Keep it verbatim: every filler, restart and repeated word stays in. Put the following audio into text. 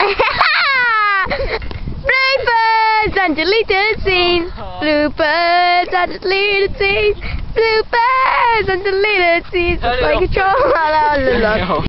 Bloopers and deleted scenes. Bloopers and deleted scenes. Bloopers and deleted scenes. Like a troll.